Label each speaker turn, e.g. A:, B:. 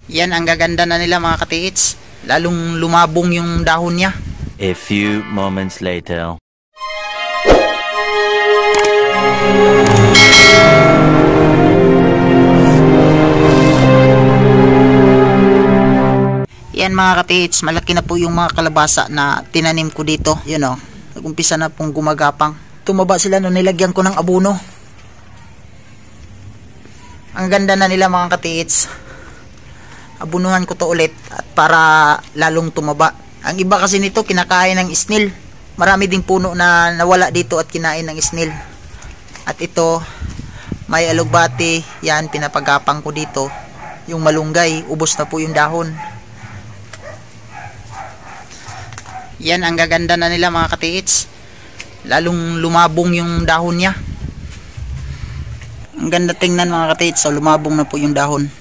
A: Yan ang gaganda na nila mga katiits. Lalong lumabong yung dahon niya.
B: A few moments later.
A: Yan mga katiits, malaki na po yung mga kalabasa na tinanim ko dito. Yun o, nag-umpisa na pong gumagapang. Tumaba sila nung nilagyan ko ng abono. Ang ganda na nila mga katiits. Abunuhan ko to ulit at para lalong tumaba. Ang iba kasi nito kinakain ng snail. Marami ding puno na nawala dito at kinain ng snail. At ito, may alugbati. Yan, pinapagapang ko dito. Yung malunggay, ubos na po yung dahon. Yan ang gaganda na nila mga katiits. Lalong lumabong yung dahon niya. Ang ganda tingnan mga katiits. So lumabong na po yung dahon.